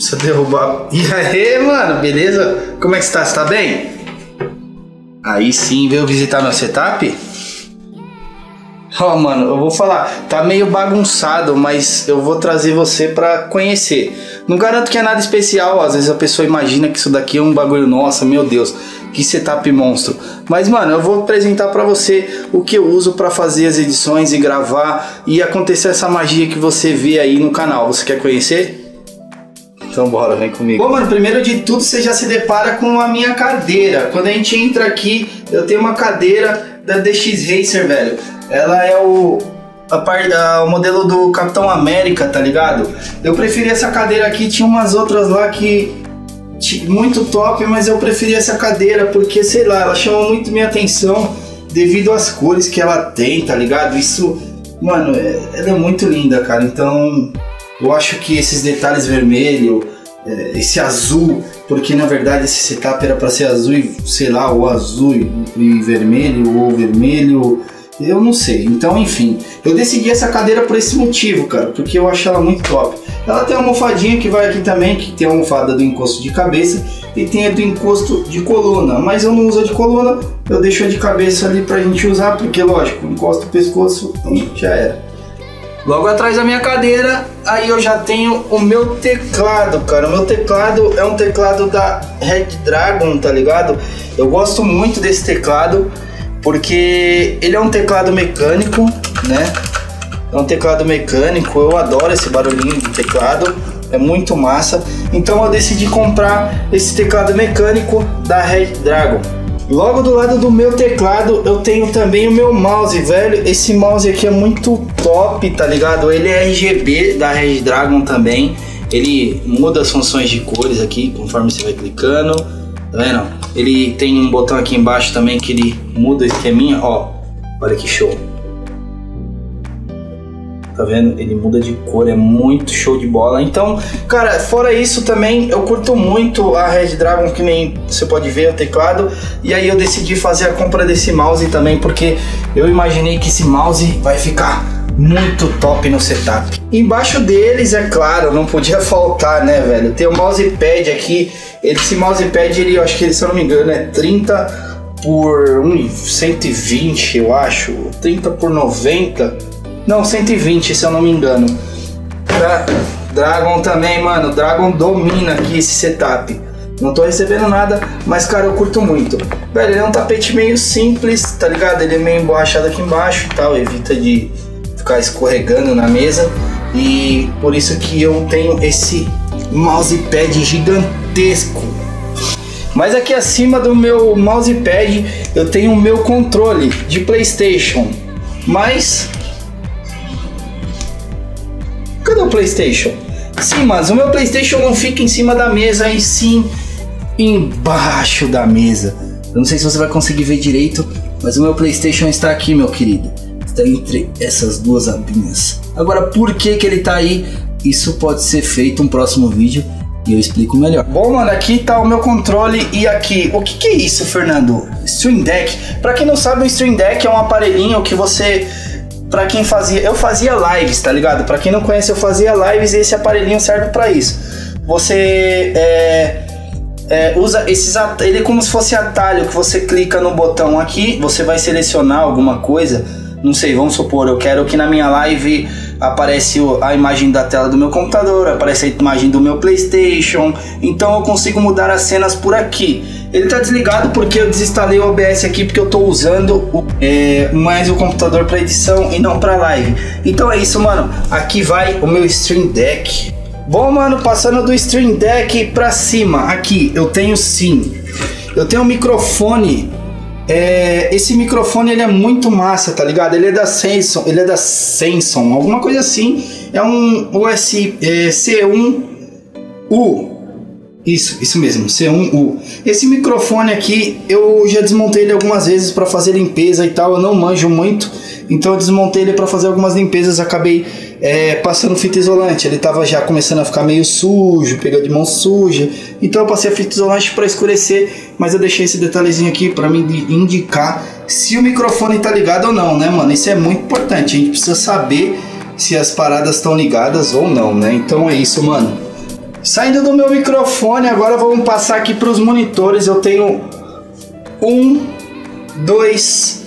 Se eu derrubar... E aí, mano, beleza? Como é que você tá? Você tá bem? Aí sim, veio visitar meu setup? Ó, mano, eu vou falar, tá meio bagunçado, mas eu vou trazer você pra conhecer. Não garanto que é nada especial, às vezes a pessoa imagina que isso daqui é um bagulho, nossa, meu Deus, que setup monstro. Mas, mano, eu vou apresentar pra você o que eu uso pra fazer as edições e gravar e acontecer essa magia que você vê aí no canal. Você quer conhecer? Então bora, vem comigo. Bom, mano, primeiro de tudo você já se depara com a minha cadeira. Quando a gente entra aqui, eu tenho uma cadeira da DX Racer, velho. Ela é o modelo do Capitão América, tá ligado? Eu preferi essa cadeira aqui, tinha umas outras lá que... muito top, mas eu preferi essa cadeira porque, sei lá, ela chama muito minha atenção devido às cores que ela tem, tá ligado? Isso, mano, ela é muito linda, cara. Então, eu acho que esses detalhes vermelho, esse azul, porque na verdade esse setup era pra ser azul e, sei lá, ou azul e vermelho, ou vermelho... Eu não sei, então enfim, eu decidi essa cadeira por esse motivo, cara, porque eu acho ela muito top. Ela tem uma almofadinha que vai aqui também, que tem a almofada do encosto de cabeça e tem a do encosto de coluna, mas eu não uso a de coluna, eu deixo a de cabeça ali pra gente usar, porque lógico, encosto o pescoço, então já era. Logo atrás da minha cadeira, aí eu já tenho o meu teclado, cara. O meu teclado é um teclado da Red Dragon, tá ligado? Eu gosto muito desse teclado, porque ele é um teclado mecânico, né? É um teclado mecânico, eu adoro esse barulhinho de teclado, é muito massa. Então eu decidi comprar esse teclado mecânico da Red Dragon. Logo do lado do meu teclado eu tenho também o meu mouse, velho. Esse mouse aqui é muito top, tá ligado? Ele é RGB da Red Dragon também. Ele muda as funções de cores aqui conforme você vai clicando. Tá vendo? Ele tem um botão aqui embaixo também que ele muda o esqueminha, ó. Olha que show. Tá vendo? Ele muda de cor, é muito show de bola. Então, cara, fora isso também, eu curto muito a Red Dragon, que nem você pode ver o teclado. E aí eu decidi fazer a compra desse mouse também, porque eu imaginei que esse mouse vai ficar muito top no setup. Embaixo deles, é claro, não podia faltar, né, velho? Tem o mousepad aqui. Esse mousepad, ele, eu acho que, se eu não me engano, é 30 por 120, eu acho. 30 por 90. Não, 120, se eu não me engano. Dragon também, mano. Dragon domina aqui esse setup. Não tô recebendo nada, mas, cara, eu curto muito. Velho, ele é um tapete meio simples, tá ligado? Ele é meio emborrachado aqui embaixo e tal. Evita de ficar escorregando na mesa. E por isso que eu tenho esse mousepad gigantesco. Mas aqui acima do meu mousepad eu tenho o meu controle de PlayStation. Mas cadê o PlayStation? Sim, mas o meu PlayStation não fica em cima da mesa, e sim embaixo da mesa. Eu não sei se você vai conseguir ver direito, mas o meu PlayStation está aqui, meu querido. Está entre essas duas abinhas. Agora, por que que ele está aí? Isso pode ser feito um próximo vídeo e eu explico melhor. Bom, mano, aqui tá o meu controle e aqui... O que que é isso, Fernando? Stream Deck. Pra quem não sabe, o Stream Deck é um aparelhinho que você... Pra quem fazia... Eu fazia lives, tá ligado? Pra quem não conhece, eu fazia lives e esse aparelhinho serve pra isso. Você... usa esses... Ele é como se fosse atalho, que você clica no botão aqui, você vai selecionar alguma coisa. Não sei, vamos supor, eu quero que na minha live aparece a imagem da tela do meu computador, aparece a imagem do meu PlayStation, então eu consigo mudar as cenas por aqui. Ele tá desligado porque eu desinstalei o OBS aqui, porque eu tô usando mais o computador para edição e não para live. Então é isso, mano, aqui vai o meu Stream Deck. Bom, mano, passando do Stream Deck pra cima, aqui eu tenho eu tenho um microfone. Esse microfone, ele é muito massa, tá ligado? Ele é da Samsung, alguma coisa assim. É um C1U. Isso mesmo, C1U. Esse microfone aqui, eu já desmontei ele algumas vezes para fazer limpeza e tal. Eu não manjo muito, então eu desmontei ele para fazer algumas limpezas. Acabei passando fita isolante. Ele tava já começando a ficar meio sujo, pegando de mão suja. Então eu passei a fita isolante para escurecer. Mas eu deixei esse detalhezinho aqui para me indicar se o microfone tá ligado ou não, né, mano? Isso é muito importante. A gente precisa saber se as paradas estão ligadas ou não, né? Então é isso, mano. Saindo do meu microfone, agora vamos passar aqui para os monitores. Eu tenho 1, 2,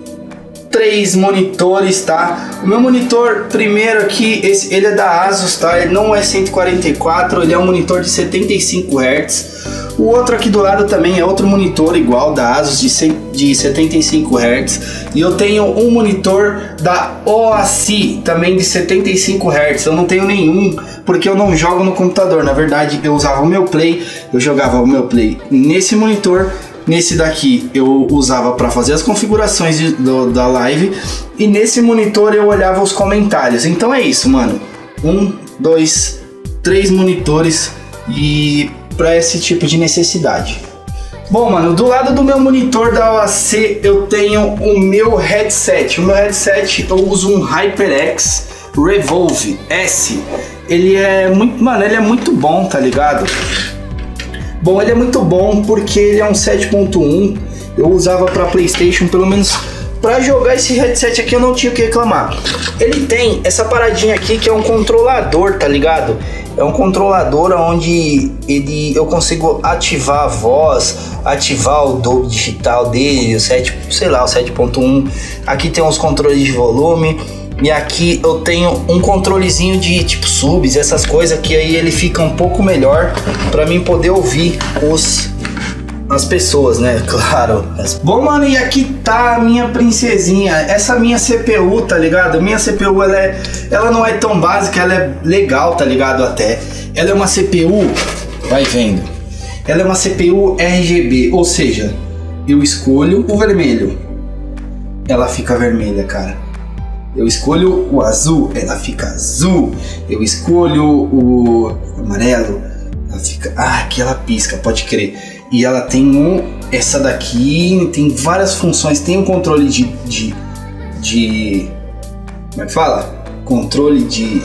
3 monitores, tá? O meu monitor primeiro aqui, ele é da Asus, tá? Ele não é 144, ele é um monitor de 75 Hz. O outro aqui do lado também é outro monitor igual da Asus de 75 Hz. E eu tenho um monitor da OASI também de 75 Hz. Eu não tenho nenhum porque eu não jogo no computador. Na verdade, eu usava o meu Play, eu jogava o meu Play nesse monitor. Nesse daqui eu usava para fazer as configurações da live. E nesse monitor eu olhava os comentários. Então é isso, mano. 1, 2, 3 monitores e para esse tipo de necessidade. Bom, mano, do lado do meu monitor da OAC eu tenho o meu headset. O meu headset eu uso um HyperX Revolve S. Ele é muito, mano, ele é muito bom, tá ligado? Bom, ele é muito bom porque ele é um 7.1. Eu usava para PlayStation, pelo menos para jogar esse headset aqui eu não tinha o que reclamar. Ele tem essa paradinha aqui que é um controlador, tá ligado? É um controlador onde eu consigo ativar a voz, ativar o dobro digital dele, o 7, sei lá, o 7.1. Aqui tem uns controles de volume. E aqui eu tenho um controlezinho de tipo subs, essas coisas que aí ele fica um pouco melhor para mim poder ouvir as pessoas, né? Claro. Bom, mano, e aqui tá a minha princesinha. Essa minha CPU, tá ligado? Minha CPU, ela não é tão básica, ela é legal, tá ligado? Até. Ela é uma CPU, vai vendo. Ela é uma CPU RGB, ou seja, eu escolho o vermelho, ela fica vermelha, cara. Eu escolho o azul, ela fica azul. Eu escolho o amarelo, ela fica... Ah, aqui ela pisca, pode crer. E ela tem essa daqui, tem várias funções. Tem um controle de como é que fala? Controle de...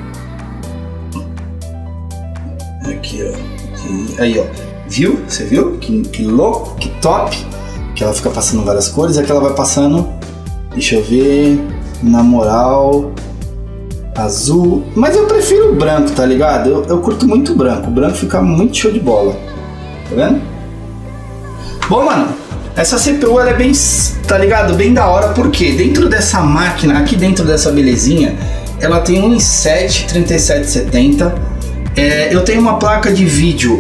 Aqui, ó. Aí, ó. Viu? Você viu? Que louco, que top. Que ela fica passando várias cores. Aqui ela vai passando... Deixa eu ver... Na moral, azul, mas eu prefiro o branco, tá ligado? Eu curto muito o branco fica muito show de bola, tá vendo? Bom, mano, essa CPU ela é bem, tá ligado? Bem da hora, porque dentro dessa máquina, aqui dentro dessa belezinha, ela tem um i7 3770. Eu tenho uma placa de vídeo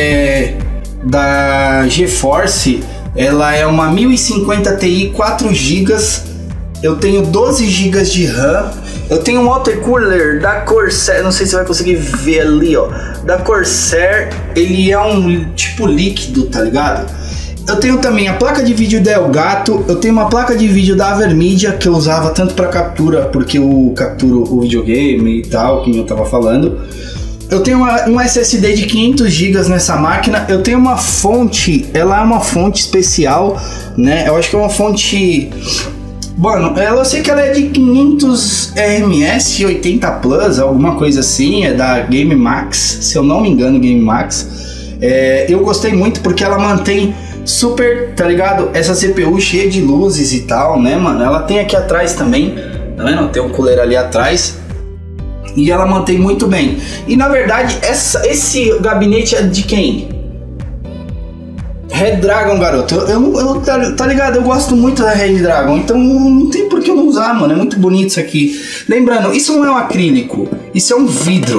da GeForce, ela é uma 1050 Ti 4 GB. Eu tenho 12 GB de RAM. Eu tenho um water cooler da Corsair. Não sei se você vai conseguir ver ali, ó. Da Corsair. Ele é um tipo líquido, tá ligado? Eu tenho também a placa de vídeo da Elgato. Eu tenho uma placa de vídeo da Avermedia que eu usava tanto para captura, porque eu capturo o videogame e tal, que eu tava falando. Eu tenho um SSD de 500 GB nessa máquina. Eu tenho uma fonte. Ela é uma fonte especial, né? Eu acho que é uma fonte... Mano, eu sei que ela é de 500 RMS 80 Plus, alguma coisa assim, é da Game Max, se eu não me engano, Game Max. Eu gostei muito porque ela mantém super, tá ligado? Essa CPU cheia de luzes e tal, né, mano? Ela tem aqui atrás também, tá vendo? Tem um cooler ali atrás. E ela mantém muito bem. E na verdade, esse gabinete é de quem? Red Dragon, garoto. Tá ligado? Eu gosto muito da Red Dragon. Então não tem por que eu não usar, mano. É muito bonito isso aqui. Lembrando, isso não é um acrílico. Isso é um vidro.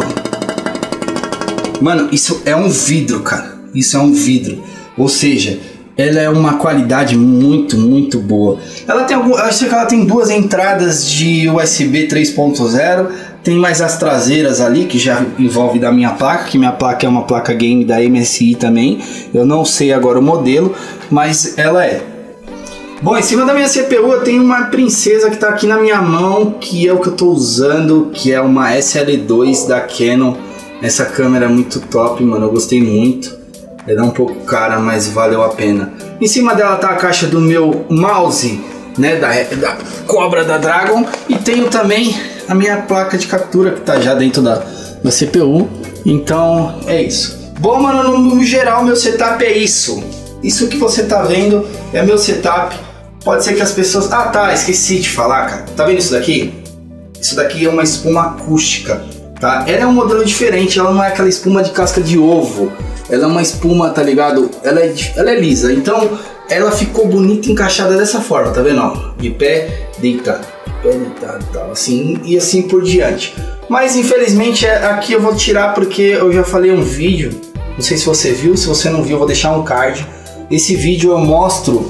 Mano, isso é um vidro, cara. Isso é um vidro. Ou seja, ela é uma qualidade muito, muito boa. Ela tem acho que ela tem duas entradas de USB 3.0. Tem mais as traseiras ali, que já envolve da minha placa, que minha placa é uma placa game da MSI também. Eu não sei agora o modelo, mas ela é. Bom, em cima da minha CPU eu tenho uma princesa que tá aqui na minha mão, que é o que eu tô usando, que é uma SL2 da Canon. Essa câmera é muito top, mano, eu gostei muito. Ela é um pouco cara, mas valeu a pena. Em cima dela tá a caixa do meu mouse, né, da Cobra da Dragon. E tenho também a minha placa de captura que tá já dentro da CPU. Então é isso. Bom, mano, no geral meu setup é isso. Isso que você tá vendo é meu setup. Pode ser que as pessoas... Ah, tá, esqueci de falar, cara. Tá vendo isso daqui? Isso daqui é uma espuma acústica. tá? Ela é um modelo diferente, ela não é aquela espuma de casca de ovo. Ela é uma espuma, tá ligado? Ela é lisa, então ela ficou bonita encaixada dessa forma, tá vendo? Ó, de pé deitado, tal, assim e assim por diante. Mas infelizmente aqui eu vou tirar porque eu já falei um vídeo, não sei se você viu, se você não viu eu vou deixar um card. Esse vídeo eu mostro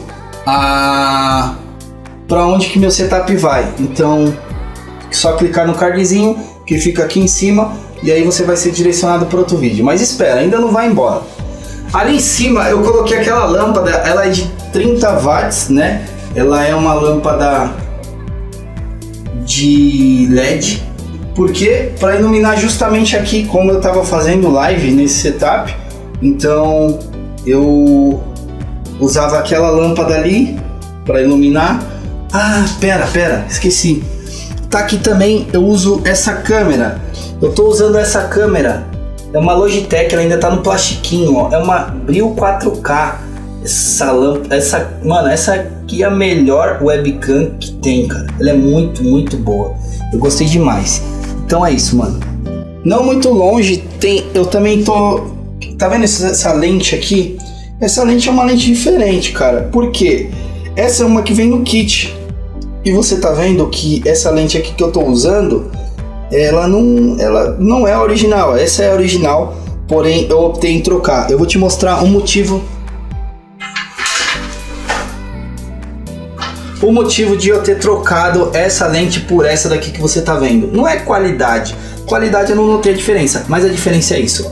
para onde que meu setup vai, então só clicar no cardzinho que fica aqui em cima e aí você vai ser direcionado para outro vídeo. Mas espera, ainda não vai embora. Ali em cima eu coloquei aquela lâmpada, ela é de 30 watts, né? Ela é uma lâmpada de LED, porque para iluminar justamente aqui, como eu estava fazendo live nesse setup, então eu usava aquela lâmpada ali para iluminar. Ah, pera, esqueci. Tá aqui também, eu uso essa câmera. Eu tô usando essa câmera. É uma Logitech, ela ainda tá no plastiquinho, ó. É uma Brio 4K. Essa lâmpada, mano, essa aqui é a melhor webcam que tem, cara. Ela é muito, muito boa. Eu gostei demais. Então é isso, mano. Não muito longe tem, eu também tô, tá vendo essa lente aqui? Essa lente é uma lente diferente, cara. Por quê? Essa é uma que vem no kit. E você tá vendo que essa lente aqui que eu tô usando, ela não é a original. Essa é a original, porém eu optei em trocar. Eu vou te mostrar um motivo. O motivo de eu ter trocado essa lente por essa daqui que você tá vendo. Não é qualidade. Qualidade eu não notei a diferença, mas a diferença é isso.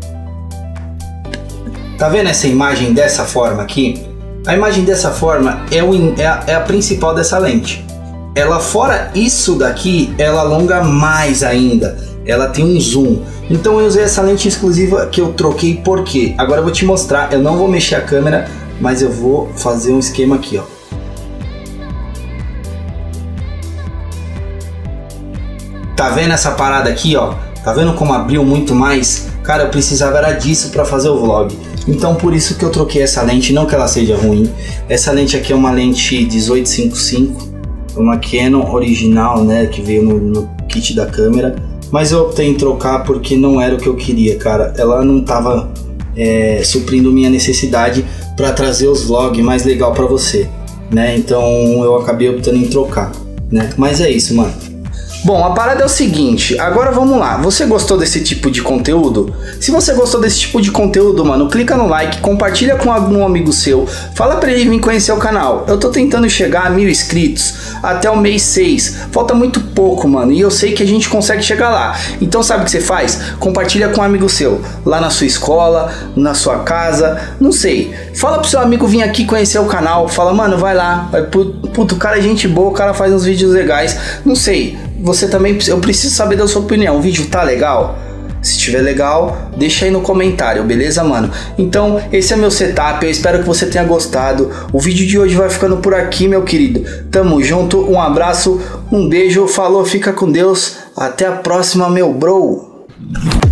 Tá vendo essa imagem dessa forma aqui? A imagem dessa forma é a principal dessa lente. Ela, fora isso daqui, ela alonga mais ainda. Ela tem um zoom. Então eu usei essa lente exclusiva que eu troquei por quê? Agora eu vou te mostrar. Eu não vou mexer a câmera, mas eu vou fazer um esquema aqui, ó. Tá vendo essa parada aqui, ó? Tá vendo como abriu muito mais? Cara, eu precisava era disso para fazer o vlog. Então por isso que eu troquei essa lente, não que ela seja ruim. Essa lente aqui é uma lente 1855, uma Canon original, né, que veio no kit da câmera. Mas eu optei em trocar porque não era o que eu queria, cara. Ela não tava suprindo minha necessidade para trazer os vlogs mais legal para você, né? Então eu acabei optando em trocar, né? Mas é isso, mano. Bom, a parada é o seguinte, agora vamos lá, você gostou desse tipo de conteúdo? Se você gostou desse tipo de conteúdo, mano, clica no like, compartilha com algum amigo seu, fala pra ele vir conhecer o canal. Eu tô tentando chegar a 1000 inscritos até o mês 6, falta muito pouco, mano, e eu sei que a gente consegue chegar lá. Então sabe o que você faz? Compartilha com um amigo seu, lá na sua escola, na sua casa, não sei. Fala pro seu amigo vir aqui conhecer o canal, fala, mano, vai lá, puto, o cara é gente boa, o cara faz uns vídeos legais, não sei. Você também, eu preciso saber da sua opinião. O vídeo tá legal? Se tiver legal, deixa aí no comentário, beleza, mano? Então, esse é meu setup, eu espero que você tenha gostado. O vídeo de hoje vai ficando por aqui, meu querido. Tamo junto, um abraço, um beijo, falou, fica com Deus. Até a próxima, meu bro.